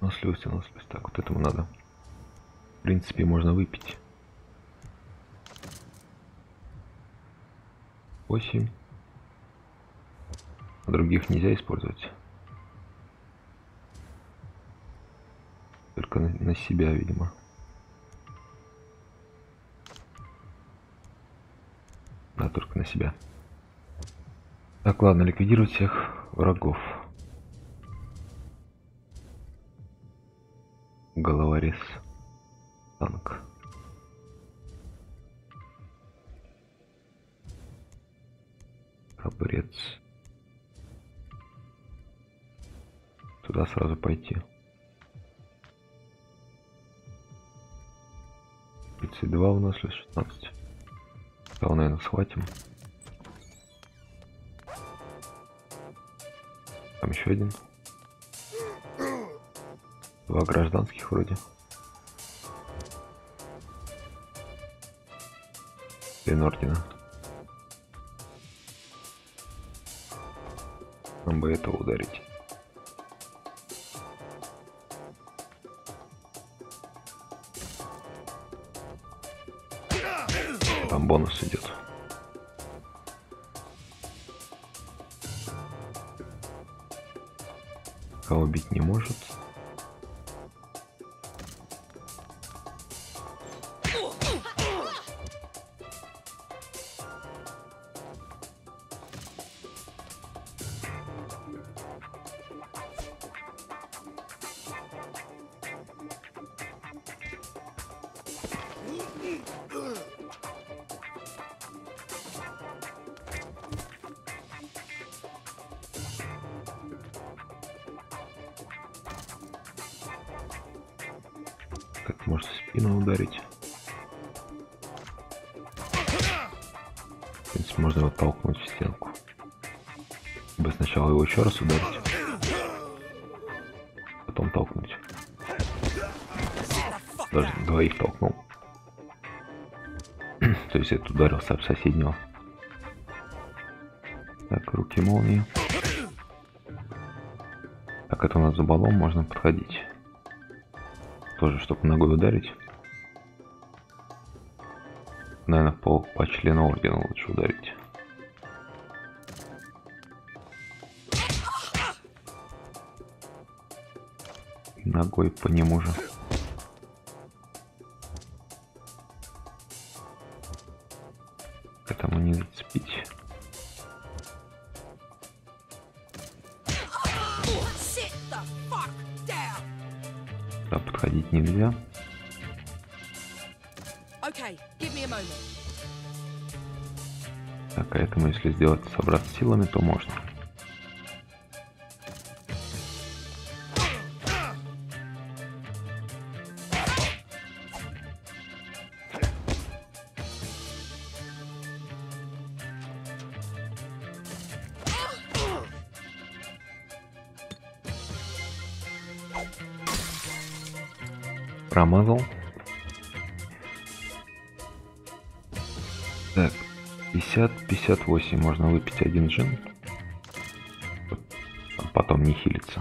Выносливость. Так, вот этому надо. В принципе, можно выпить. 8. А других нельзя использовать. Только на себя, видимо. Да, только на себя. Так, ладно, ликвидировать всех врагов. Головорез. Танк. Храбрец. Туда сразу пойти. 32 у нас, 16. Того, наверное, схватим. Там еще один. 2 гражданских вроде. Член ордена. Нам бы этого ударить. Там бонус идет. Кого убить не может. Так, может, в спину ударить. В принципе, можно его толкнуть в стенку. Либо сначала его еще раз ударить, потом толкнуть. Даже двоих толкнул. То есть это ударился об соседнего. Так, руки молнии. Так, это у нас за баллон можно подходить. Тоже, чтобы ногой ударить. Наверное, по члену ордена лучше ударить. Ногой по нему же. К этому не зацепить. Да, подходить нельзя. Так, а этому, если сделать собраться силами, то можно. Промазал. Так, 50-58. Можно выпить один джин. А потом не хилиться.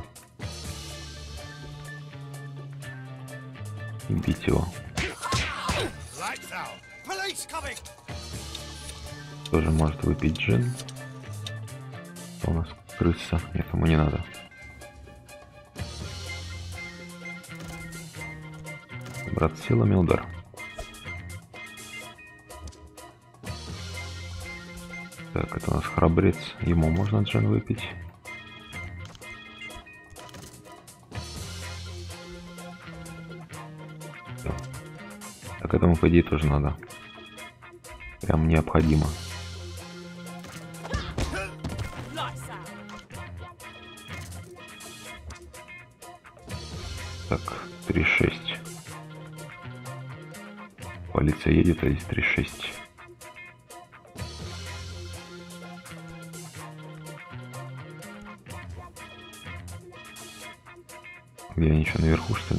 И бить его. Тоже может выпить джин. У нас крыса. Нет, ему не надо. Брат силами удар. Так, это у нас храбрец. Ему можно джин выпить. Всё. Так, этому, по идее, тоже надо. Прям необходимо. Так, 3-6. Полиция едет, а здесь 3-6. Где они еще наверху, что ли?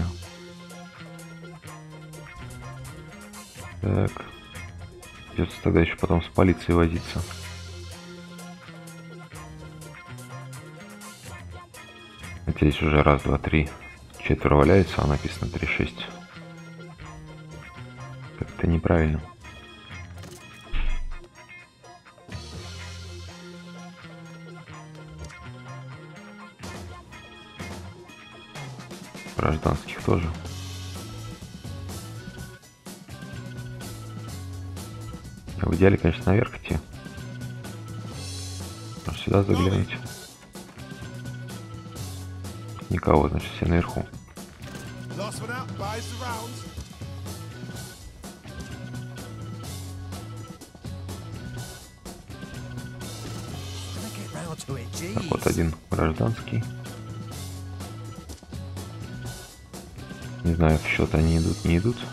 Так. Придется тогда еще потом с полицией возиться. Здесь уже 1, 2, 3, 4 валяются, а написано 3-6. Как-то неправильно. Гражданских тоже. В идеале, конечно, наверх идти. Может, сюда заглянуть. Никого, значит, все наверху. Так, вот один гражданский. Не знаю, в счет они идут, не идут.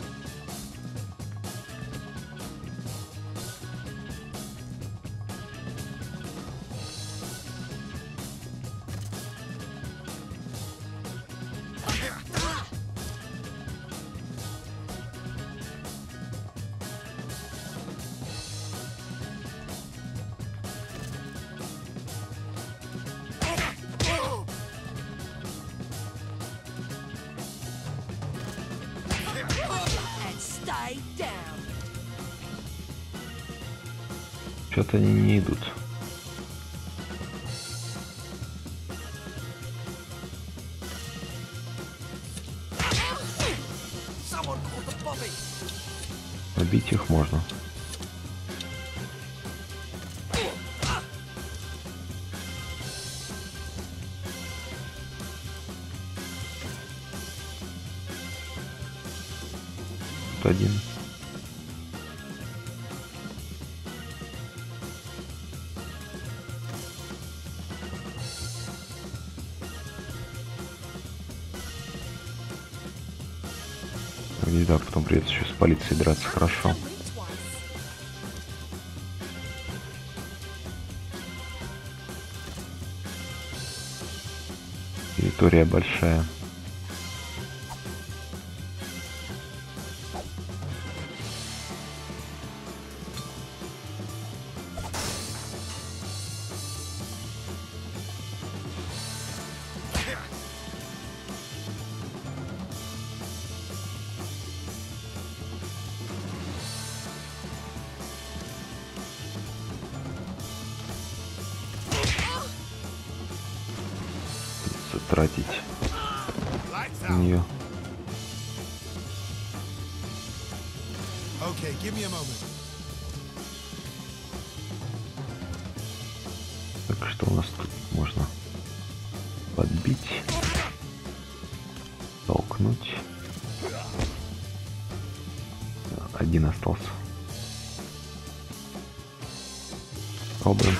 Что-то они не идут. Убить их можно. Тут один. Да, потом придется еще с полицией драться, хорошо. Территория большая. Тратить на нее. Так, что у нас тут можно подбить, толкнуть. Один остался. Пробуем.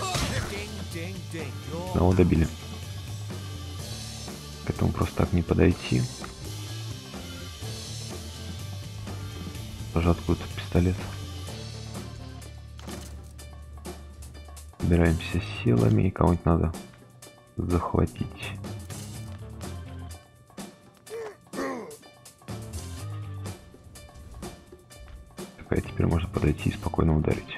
Одного добили. К этому просто так не подойти. Тоже откуда-то пистолет. Собираемся силами, и кого-нибудь надо захватить. Такая теперь можно подойти и спокойно ударить.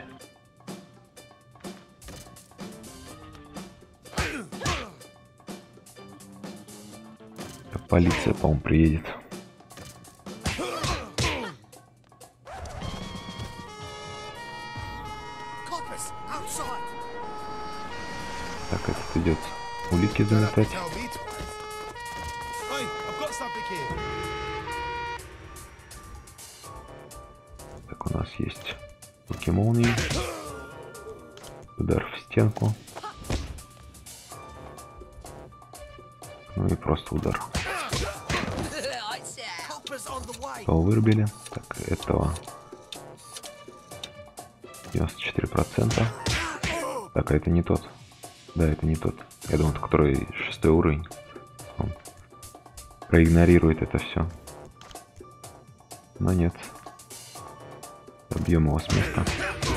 Полиция, по-моему, приедет. Так, этот идет улики заметать. Так, у нас есть руки молнии. Удар в стенку. Ну и просто удар. Того вырубили. Так, этого 94%. Так, а это не тот. Да, это не тот. Я думал, который 6-й уровень. Он проигнорирует это все. Но нет. Добьем его с места.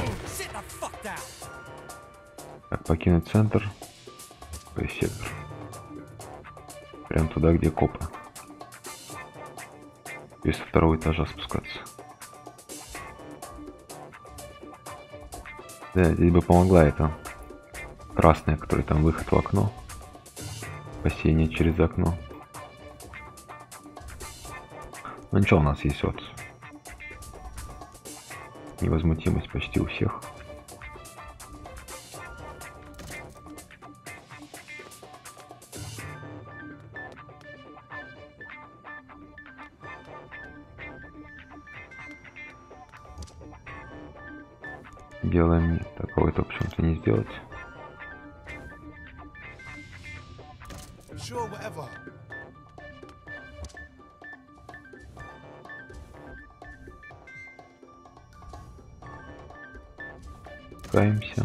Так, покинуть центр. То есть сектор. Прям туда, где копы. И со 2-го этажа спускаться. Да, здесь бы помогла эта красная, которая там выход в окно. Спасение через окно. Ну ничего, у нас есть вот невозмутимость почти у всех. Делаем нет, такого-то почему-то не сделать. Каемся.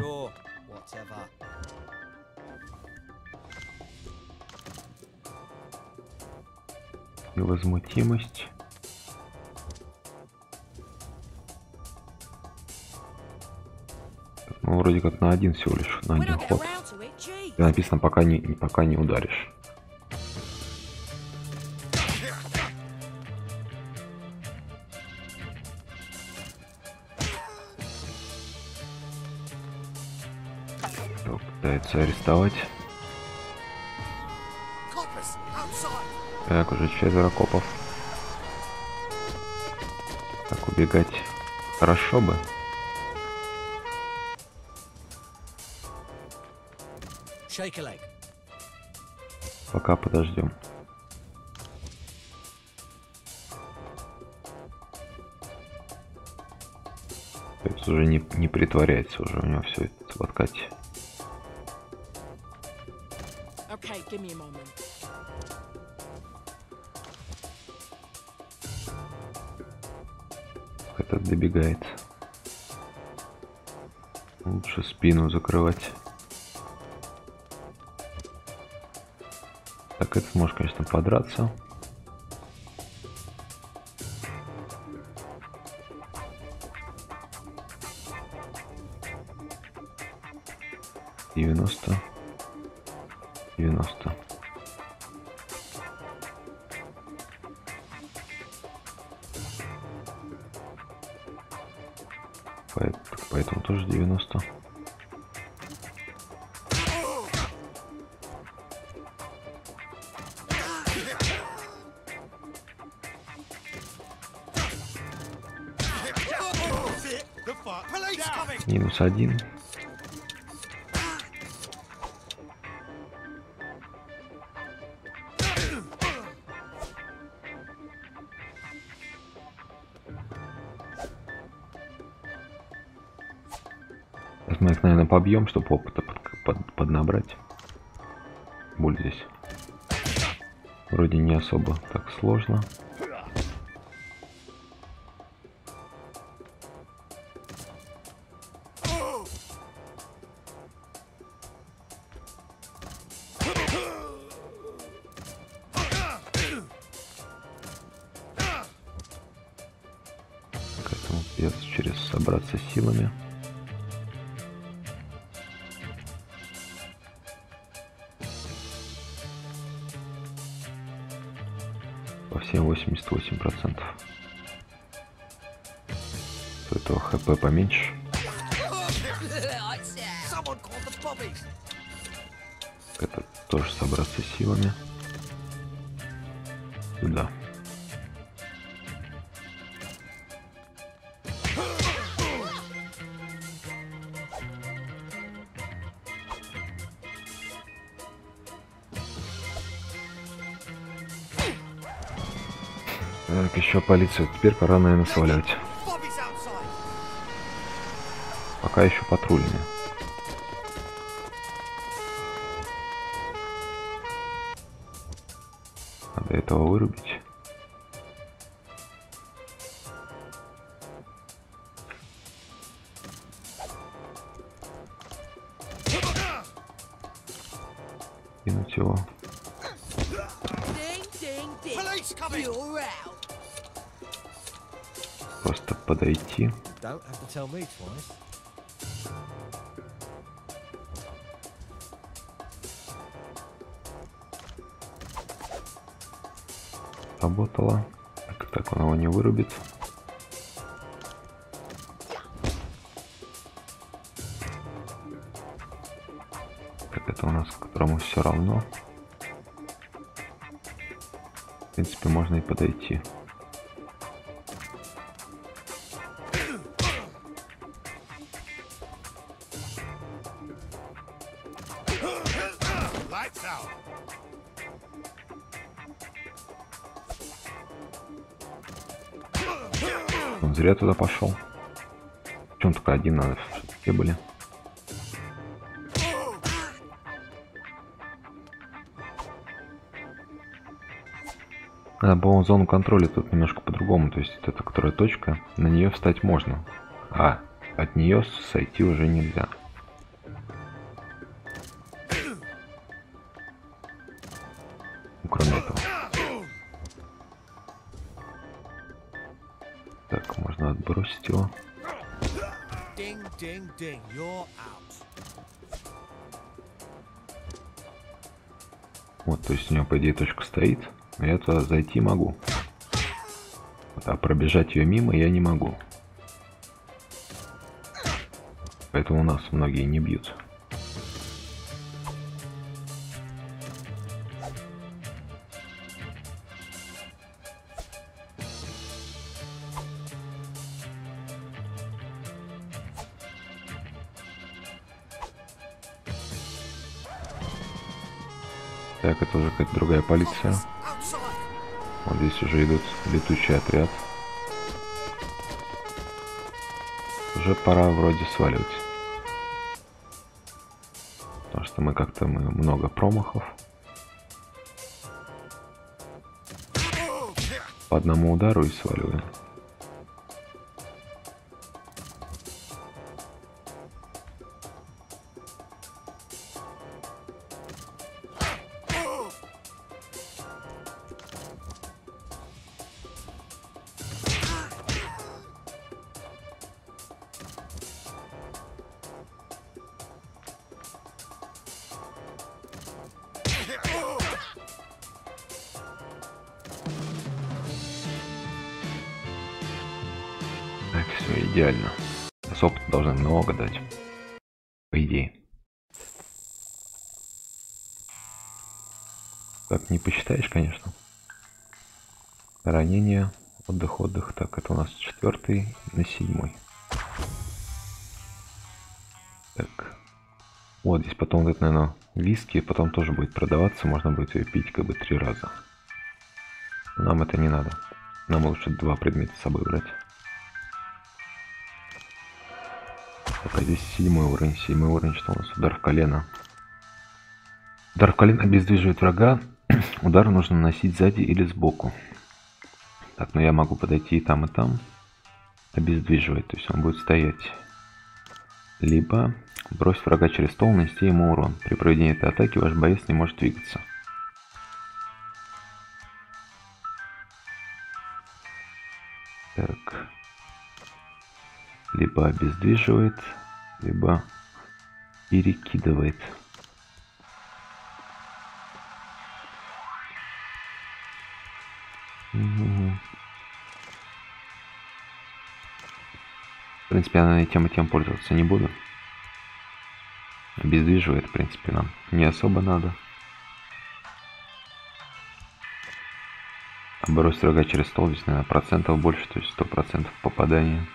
Невозмутимость. Ну, вроде как на один всего лишь, на один ход. И написано, пока не ударишь. Кто пытается арестовать. Так, уже 4 копов. Так, убегать хорошо бы. Пока подождем. Это уже не притворяется, уже у него все это в откате. Этот добегает. Лучше спину закрывать. Так, этот может, конечно, подраться. Девяносто. Поэтому тоже 90. -1. Сейчас мы их, наверное, побьем, чтобы опыта поднабрать. Боль здесь вроде не особо так сложно. Поэтому придется через собраться силами. По всем 88%. У этого хп поменьше. Это тоже собраться силами. Сюда. Так, еще полицию. Теперь пора, наверное, свалять. Пока еще патрульные. Надо этого вырубить. Кинуть его. Просто подойти. Работало. Так он его не вырубит. Так, это у нас, которому все равно. В принципе, можно и подойти. Он зря туда пошел. Причем только один надо, чтобы все были. По зону контроля тут немножко по-другому. То есть это которая точка, на нее встать можно, а от нее сойти уже нельзя. Кроме этого. Так, можно отбросить его. Вот, то есть у него, по идее, точка стоит, но я туда зайти могу. А пробежать ее мимо я не могу. Поэтому у нас многие не бьют. Так, это уже какая-то другая полиция. Вот здесь уже идут летучий отряд. Уже пора вроде сваливать. Потому что мы как-то много промахов. По одному удару и сваливаем. Так, все идеально. С опыта должны много дать. По идее. Так, не посчитаешь, конечно. Ранение, отдых. Так, это у нас 4 на 7. Так. Вот здесь потом, это, наверное, виски, потом тоже будет продаваться. Можно будет ее пить как бы 3 раза. Нам это не надо. Нам лучше 2 предмета с собой брать. Так, а здесь 7 уровень. 7 уровень, что у нас? Удар в колено. Удар в колено обездвиживает врага. Удар нужно наносить сзади или сбоку. Так, но я могу подойти и там, обездвиживать. То есть он будет стоять. Либо бросить врага через стол, нанести ему урон. При проведении этой атаки ваш боец не может двигаться. Так. Либо обездвиживает, либо перекидывает. В принципе, я на тем и тем пользоваться не буду. Обездвиживает, в принципе, нам не особо надо. А бросить врага через стол здесь, наверное, процентов больше, то есть 100% попадания.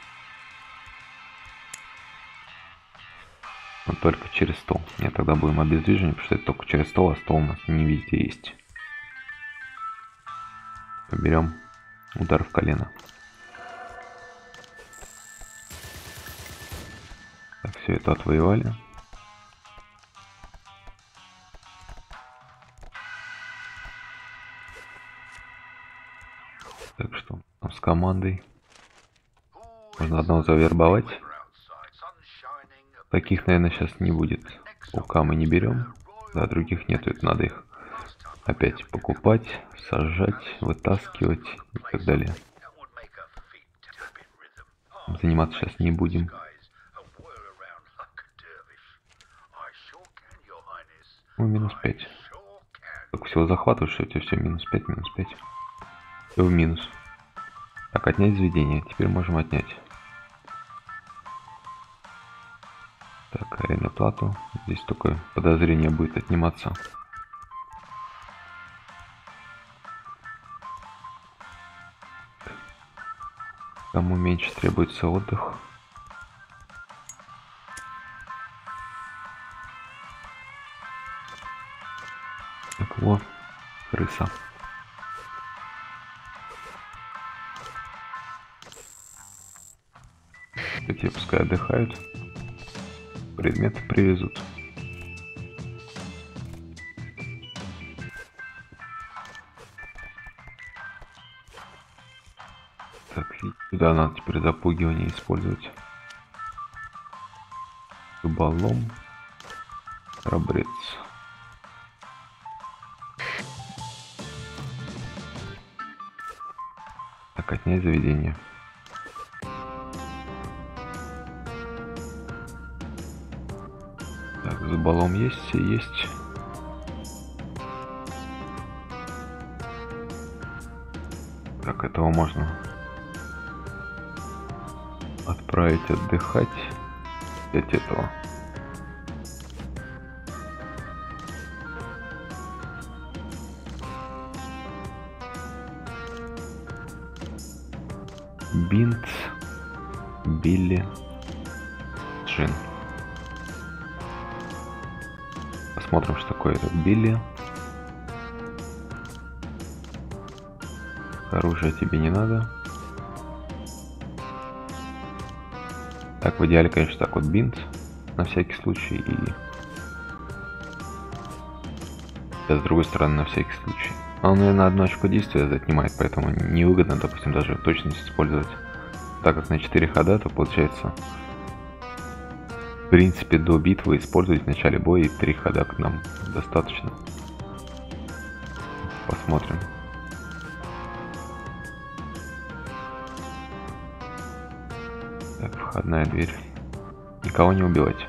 Но только через стол. Нет, тогда будем обездвижены, потому что это только через стол, а стол у нас не везде есть. Поберем удар в колено. Так, все это отвоевали. Так что там с командой. Можно одного завербовать. Таких, наверное, сейчас не будет. УК мы не берем. Да, других нету. Это надо их опять покупать, сажать, вытаскивать и так далее. Заниматься сейчас не будем. Ну, минус 5. Только всего захватываешь, что у тебя все минус 5, минус 5. Все в минус. Так, отнять заведение. Теперь можем отнять. Так, аренда плату. Здесь только подозрение будет отниматься. Кому меньше требуется отдых. Так, вот, крыса. Эти пускай отдыхают. Предметы привезут. Так, и сюда надо теперь запугивание использовать. Рыболом. Храбрец. Так, отнять заведение. Так, заболом есть, все есть. Так, этого можно отправить отдыхать. Взять этого. Бинт, Билли, Джин. Посмотрим, что такое этот Билли. Оружие тебе не надо. Так, в идеале, конечно, так вот бинт. На всякий случай. И с другой стороны, на всякий случай. Он, наверное, одно очко действия занимает, поэтому невыгодно, допустим, даже точность использовать. Так как на 4 хода, то получается, в принципе, до битвы использовать в начале боя, и 3 хода к нам достаточно. Посмотрим. Так, входная дверь. Никого не убивать.